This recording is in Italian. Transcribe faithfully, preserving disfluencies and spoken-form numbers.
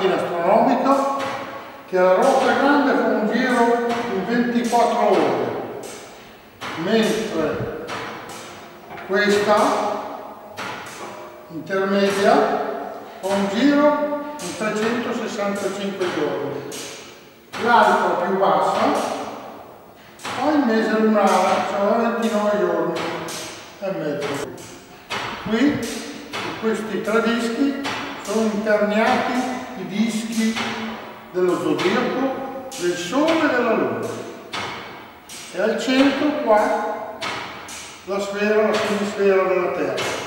macchina astronomica che la rotta grande fa un giro in ventiquattro ore, mentre questa intermedia fa un giro in trecentosessantacinque giorni. L'altra più bassa fa il mese lunare, cioè ventinove giorni e mezzo. Qui, in questi tre dischi, sono interniati i dischi dello zodiaco, del Sole e della Luna. E al centro qua la sfera, la semisfera della Terra.